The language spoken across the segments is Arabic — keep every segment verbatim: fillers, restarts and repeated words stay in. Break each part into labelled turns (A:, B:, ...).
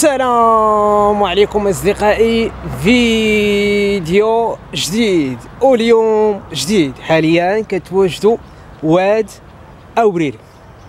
A: السلام عليكم اصدقائي، فيديو جديد واليوم جديد. حاليا كتواجدوا واد اورير.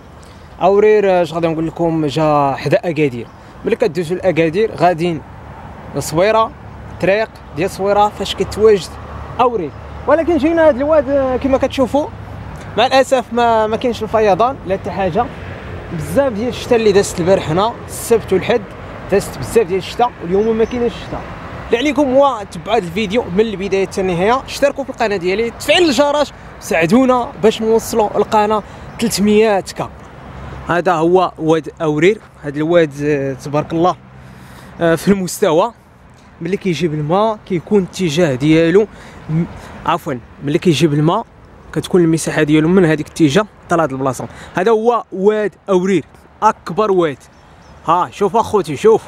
A: اورير اش غادي نقول لكم، جا حدا اكادير. ملي كدوزو لاكادير غاديين لصويره، طريق ديال صويره فاش كتواجد اورير. ولكن جينا هاد الواد كما كتشوفوا، مع الاسف ما ما كاينش الفيضان لا حتى حاجه. بزاف ديال الشتاء اللي دازت البارح هنا السبت والحد، دازت بزاف ديال الشتاء، واليوم ما كاينش الشتاء. اللي عليكم هو تبعوا هذا الفيديو من البدايه حتى النهايه، اشتركوا في القناه ديالي، تفعيل الجرس، ساعدونا باش نوصلوا القناه ثلاثمية كا. هذا هو واد اورير. هذا الواد تبارك الله في المستوى. ملي كيجيب الماء كيكون الاتجاه ديالو، عفوا ملي كيجيب الماء كتكون المساحه ديالو من هذيك الاتجاه حتى لهاد البلاصه. هذا هو واد اورير، اكبر واد. ها شوف اخوتي، شوف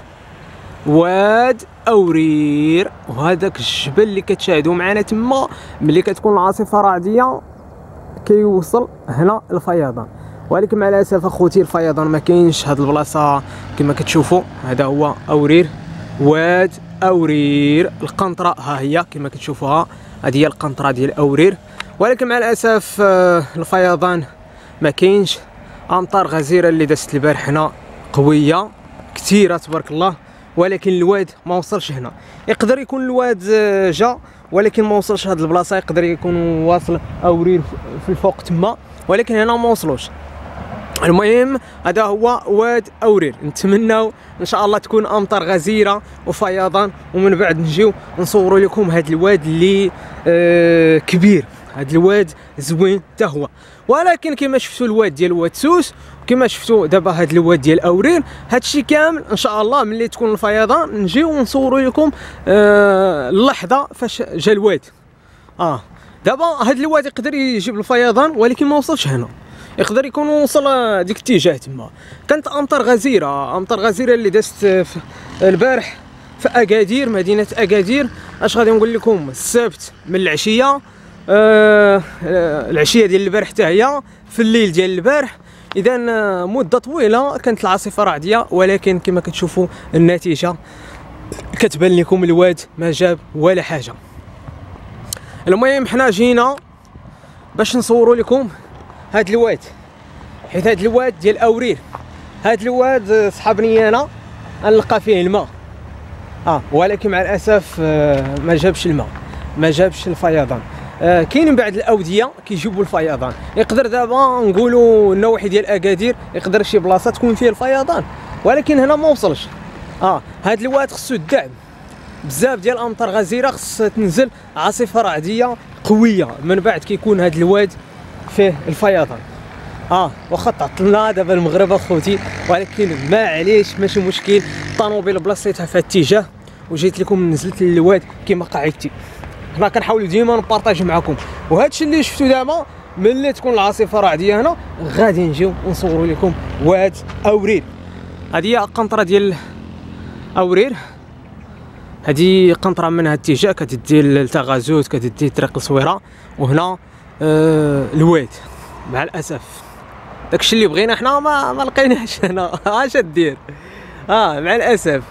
A: واد اورير. وهذاك الجبل اللي كتشاهدوا معنا تما، ملي كتكون العاصفه رعديه كيوصل هنا الفيضان. ولكن مع الاسف اخوتي الفيضان ما كاينش هاد البلاصه كما كتشوفوا. هذا هو اورير، واد اورير. القنطره ها هي كما كتشوفوها، هذه هي القنطره ديال اورير. ولكن مع الاسف الفيضان ما كاينش. امطار غزيره اللي دازت البارح هنا قويه كثيره تبارك الله، ولكن الواد ما وصلش هنا. يقدر يكون الواد جا ولكن ما وصلش هاد البلاصه، يقدر يكون واصل اورير في الفوق تما، ولكن هنا ما وصلوش. المهم هذا هو واد اورير. نتمناو ان شاء الله تكون امطار غزيره وفيضان، ومن بعد نجيو نصوروا لكم هذا الواد اللي آه كبير. هذا الواد زوين حتى هو. ولكن كما شفتوا الواد ديال واد سوس، وكما شفتوا دابا هذا الواد ديال اورير، هادشي كامل ان شاء الله ملي تكون الفيضان نجيو ونصوروا لكم آه اللحظه فاش جا الواد. اه دابا هذا الواد يقدر يجيب الفيضان ولكن ما وصلش هنا، يقدر يكون وصل ديك الاتجاه تما. كانت امطار غزيره، امطار غزيره اللي دازت البارح في اكادير، مدينه اكادير. اش غادي نقول لكم، السبت من العشيه، آه العشيه ديال البارح حتى هي في الليل ديال البارح. اذا مده طويله كانت العاصفه رعديه، ولكن كما كتشوفوا النتيجه كتبان لكم الواد ما جاب ولا حاجه. المهم حنا جينا باش نصوروا لكم هاد الواد، حيت هاد الواد ديال اورير، هاد الواد صحابني انا نلقى فيه الماء، اه ولكن مع الاسف آه ما جابش الماء، ما جابش الفيضان. آه كاين من بعد الاوديه كيجيبوا الفيضان. يقدر دابا نقولوا النواحي ديال اكادير يقدر شي بلاصه تكون فيه الفيضان، ولكن هنا ما وصلش. اه هاد الواد خصو الدعم، بزاف ديال الامطار غزيره خص تنزل، عاصفه رعديه قويه، من بعد كيكون هاد الواد فيه الفيضان. اه واخا تعطلنا دابا المغرب اخوتي، ولكن ما عليش ماشي مشكل. الطوموبيل بلاصتها في الاتجاه، وجيت لكم نزلت للواد كما قاعدتي. حنا كنحاولوا ديما نبارطاجي معكم، وهذا الشيء اللي شفتوا دابا ملي تكون العاصفه رعديه هنا غادي نجيو ونصوروا لكم واد اورير. هذه هي القنطره ديال اورير. هذه قنطره من هذا الاتجاه كتدي لتغازوت، كتدي طريق الصويره، وهنا آه الواد. مع الاسف داكشي اللي بغينا حنا ما ما لقيناش هنا. اش دير؟ اه مع الاسف.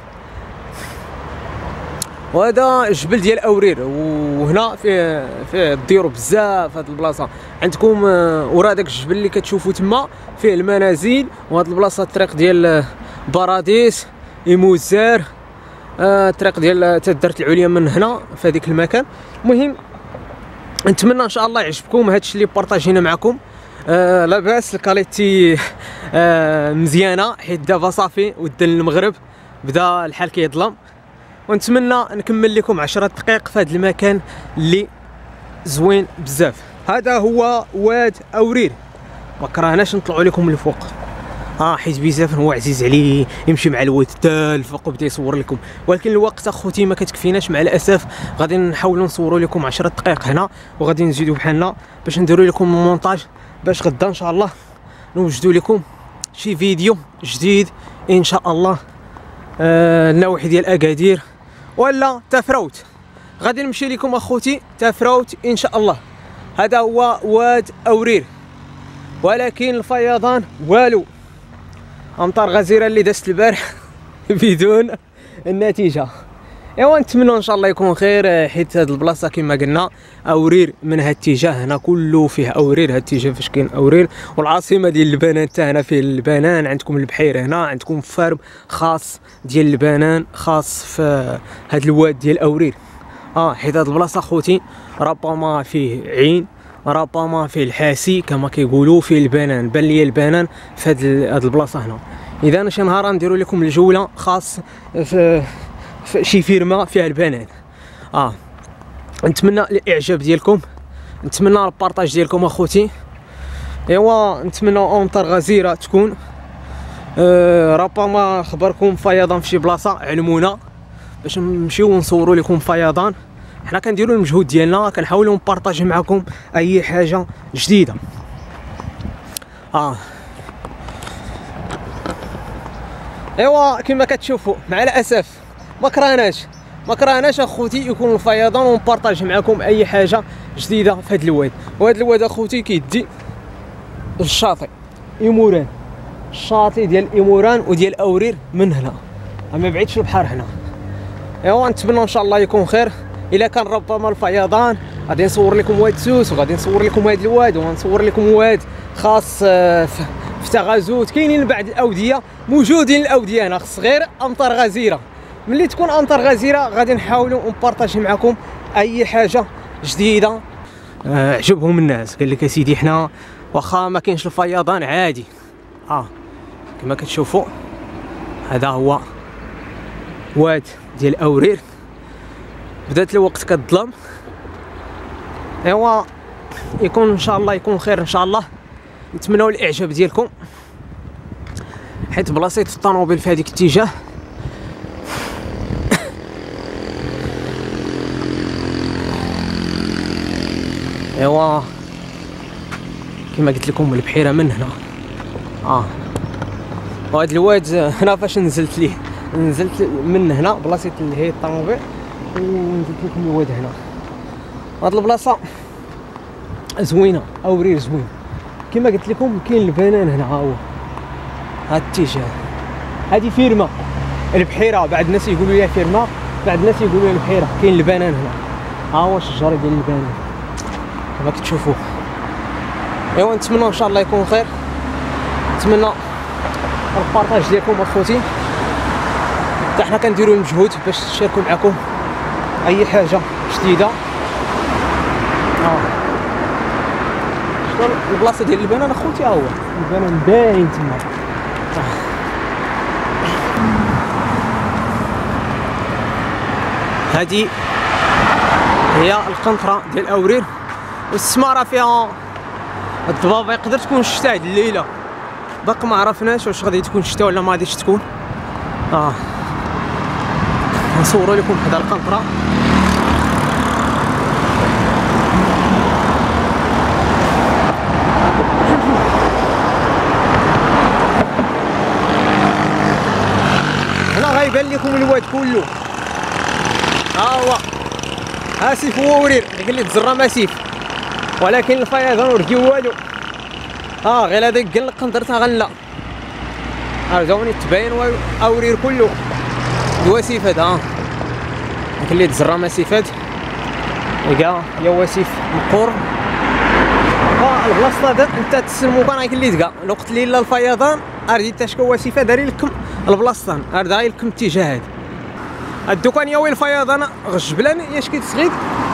A: وهذا الجبل ديال اورير، وهنا فيه فيه الديرو بزاف. هاد البلاصه عندكم ورا داك الجبل اللي كتشوفوا تما فيه المنازل، وهاد البلاصه الطريق ديال باراديس ايموزار، آه الطريق ديال تدرت العليا من هنا في هذيك المكان. المهم نتمنى ان شاء الله يعجبكم هادشي اللي بارطاجينا معكم. آه لاباس الكاليتي آه مزيانه، حيت دابا صافي ودن المغرب بدا الحال كيظلم، ونتمنى نكمل لكم عشرة دقائق في هذا المكان اللي زوين بزاف. هذا هو واد اورير. ما كرهناش نطلعوا لكم الفوق، اه حيت بزاف هو عزيز عليه يمشي مع الواد حتى الفوق وبدا يصور لكم، ولكن الوقت اخوتي ما كتكفيناش مع الاسف. غادي نحاولوا نصوروا لكم عشرة دقائق هنا، وغادي نزيدوا بحالنا باش نديروا لكم المونتاج، باش غدا ان شاء الله نوجدوا لكم شي فيديو جديد ان شاء الله. آه النواحي ديال اكادير ولا تافراوت، غادي نمشي لكم اخوتي تافراوت ان شاء الله. هذا هو واد اورير، ولكن الفيضان والو. امطار غزيره اللي دازت البارح بدون النتيجه. ايوا نتمنى ان شاء الله يكون خير، حيت هاد البلاصه كما قلنا اورير من هاد الاتجاه هنا كله فيه اورير، هاد الاتجاه فاش كاين اورير، والعاصمه ديال البنان حتى هنا فيه البنان، عندكم البحيره هنا، عندكم فارم خاص ديال البنان خاص في هاد الواد ديال اورير. اه حيت هاد البلاصه خوتي ربما فيه عين، ربما فيه الحاسي كما كيقولوا، فيه البنان، بان لي البنان في هاد هاد البلاصه هنا. اذا شي نهار نديروا لكم الجوله خاص في شي فيرما فيها البنان. اه نتمنى الاعجاب ديالكم، نتمنى البارطاج ديالكم اخوتي. ايوا نتمنى امطار غزيره تكون، آه ربما خبركم فيضان في شي بلاصه علمونا باش نمشيو ونصوروا لكم فيضان. حنا كنديروا المجهود ديالنا، كنحاولوا نبارطاجي معكم اي حاجه جديده. اه ايوا كما كتشوفوا مع الاسف ما كرهناش ما كرهناش اخوتي يكون الفيضان ونبارطاجي معكم اي حاجه جديده في هذا الواد. وهذا الواد اخوتي كيدي الشاطئ ايموران، الشاطئ ديال ايموران وديال اورير من هنا، ما بعيدش البحر هنا. ايوا نتمنى ان شاء الله يكون خير. الا كان ربما الفيضان غادي نصور لكم واد سوس، وغادي نصور لكم هذا الواد، ونصور لكم واد خاص في تغازوت. كاينين بعض الاوديه موجودين الاوديه هنا، خص غير امطار غزيره. ملي تكون امطار غزيره غادي نحاولوا نبارطاجي معكم اي حاجه جديده. آه عجبهم الناس، قال لك اسيدي حنا واخا ما كاينش الفيضان عادي. اه كما كتشوفوا هذا هو واد ديال اورير، بدات الوقت كتظلم. ايوا يكون ان شاء الله يكون خير ان شاء الله. نتمنوا الاعجاب ديالكم، حيت بلاصيت الطوموبيل في هذيك الاتجاه. ايوا كما قلت لكم البحيره من هنا. اه وهذا الواد هنا فاش نزلت ليه، نزلت من هنا بلاصه اللي هي الطوموبيل ونزلت لكم الواد هنا. هاد البلاصه زوينه، اورير زوين كما قلت لكم. كاين البنان هنا، ها هو هاد الاتجاه، هادي فيرما البحيره. بعض الناس يقولوا ليها فيرما، بعض الناس يقولوا ليها البحيره. كاين البنان هنا، ها هو الشجره ديال البنان كما كتشوفوا. ايوا نتمنى ان شاء الله يكون خير، نتمنى البارطاج ديالكم اخوتي، حتى حنا كنديروا المجهود باش نشاركوا معكم اي حاجه جديده. اه شنو البلاصه ديال البنان اخوتي؟ ها هو البنان باين تما. هذه هي القنطره ديال اورير، والسماره فيها الضبابه. يقدر تكون الشتا هاد الليله، باقي ما عرفناش واش غادي تكون الشتا ولا ما غاديش تكون. اه نصوروا لكم هذا القنطره. هنا غيبان لكم الواد كله، ها هو اسف هو ورير، قال لي تزرى ماسيف، ولكن الفيضان ورقيو والو. اه غير هذاك قال لك قنطرتها غنلا، ارجعوني تبين والو. اورير كله الوسيفات، ها قال لي تزرى ماسيفات، لقى يا وسيف مقور. اه البلاصه هذا انت تسلمو كان قال لي تلقى الوقت اللي لا الفيضان ارجي تشكو وسيفه داري لكم البلاصه، ارجع لكم الاتجاه هذا. الدكان يا ويل الفيضان غجبلان ياش كيتسغيد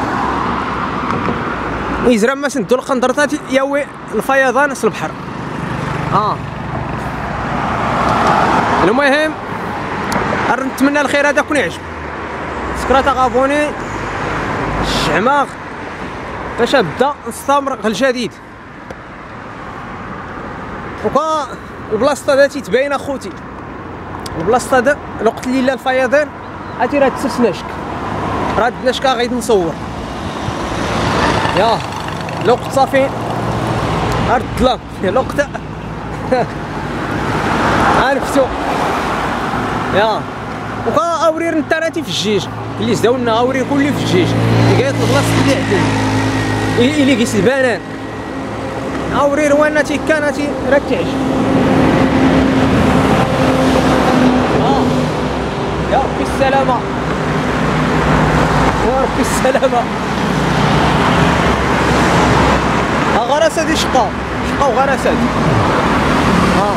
A: يزرم ما سندو القنطرتات يا وي الفيضان اس البحر. اه المهم نتمنى الخير هذاك ونعجب. سكرات غابوني الشعماق باش ابدا نستمر غل جديد. وكا البلاصه هذا تيتباين اخوتي، البلاصه هذا الوقت اللي لا الفيضان عرفتي راه تسناشك، راه دناشكا غادي نصور. ياه الوقت صافي راه الظلام الوقت عرفتو. ياه وكا اورير نتاراتي في الجيج اللي زداولنا، اورير كلي في الجيج لقيت البلاصه اللي عندنا اللي قيس البنان. اورير وانا تيكاناتي راه تعجب. اه ربي السلامة يا ربي السلامة. ها غرس هادي شقاو شقاو غرس هادي. ها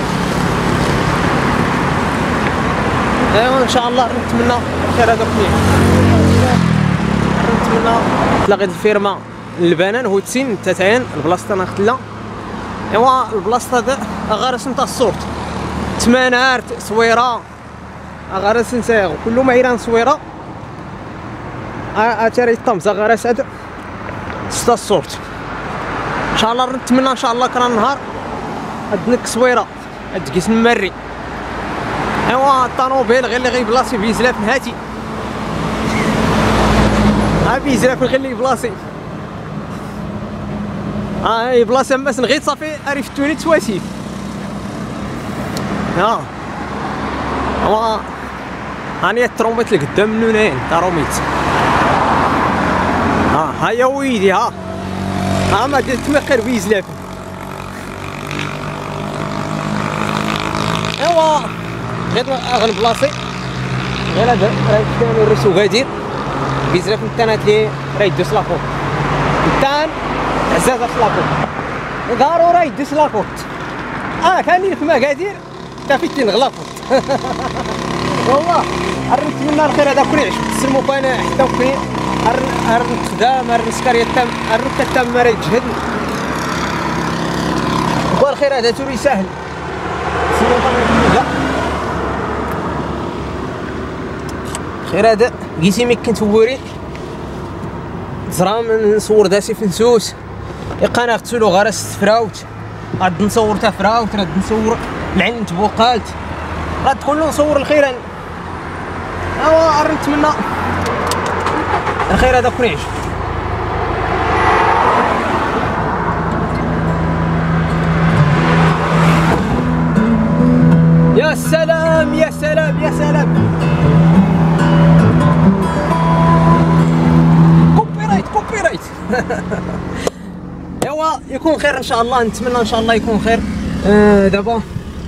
A: ايوا ان شاء الله نتمنى الخير هذا كليه. نتمنى تلاقيت الفيرما البنان هوتسين تتعين البلاصه انا خدلا. ايوا البلاصه هذا غرس نتا الصورت تمانار صويره غرس نساغ كله معيران صويره اتاري الطمس غرس هذا ستا الصورت. ان شاء الله نتمنى ان شاء الله كرا نهار ادنك صويره ادكيس نمري. ايوا الطوموبيل غير اللي غيبلاصي بيزلاف نهاتي ها بيزلاف غير اللي بلاصي ها هي بلاصه ماس نغيت صافي عرفتوني تواسيف. ها هو هاني التروميت اللي قدام منو ناين تروميت. ها ها يا ويدي ها ها ما درت ما غير بيزلاف. ايوا غير غنبلاصي غير هذا راه كانوا الرسو غادير بزاف من التانات لي راه يدوس لاكوط التان عزازه في لاكوط ضروري راه يدوس لاكوط. اه كاني في مكادير حتى فين تنغلاكوط. والله نتمنى الخير هذا كل يعيش تسلموا فانا حتى وفين هر نخدم هر نسكري التام هر التام ما راه يجهد والخير هذا توري سهل. خير هذا قيسي مي كنت وري زرام نصور داسي في نسوس يقانا غتسولو غرس فراوت غاد نصور تا فراوت غاد نصور العين تبوقالت غاد كله نصور الخير. اوا نتمنى الخير هذا كون يعجب. يا سلام يا سلام يا سلام كوبي رايت كوبي رايت. ايوا يكون خير ان شاء الله نتمنى ان شاء الله يكون خير. آه دابا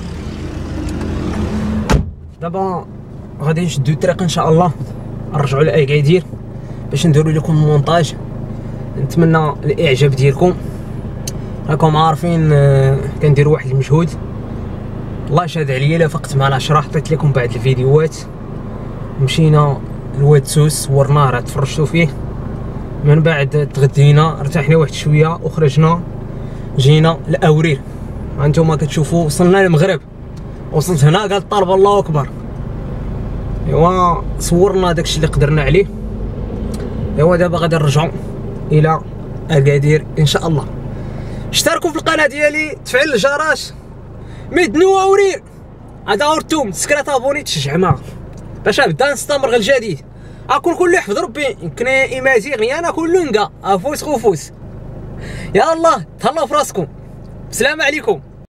A: دابا غادي نشدو الطريق ان شاء الله نرجعوا لاكادير باش نديروا لكم المونتاج. نتمنى الاعجاب ديالكم راكم عارفين آه كنديروا واحد المجهود الله يشهد عليا. الا فقت مع العشرة حطيت لكم بعض الفيديوهات مشينا لواد سوس صورناه راه تفرجتوا فيه من بعد تغدينا ارتحنا واحد شويه وخرجنا جينا لاورير. هانتوما كتشوفوا وصلنا للمغرب وصلت هنا قال الطلبه الله اكبر. ايوا صورنا داكشي اللي قدرنا عليه. ايوا دابا غادي نرجعوا الى اكادير ان شاء الله. اشتركوا في القناه ديالي تفعيل الجرس مدنو اورير هذا اورتوم سكرات ابوني تشجع معاه باش نبدا نستمر الجديد. اكون كله يحفظ ربي يمكن ايمازيغني انا كله نقا افوس خوفوس. يا الله تهلاو في راسكم. السلام عليكم.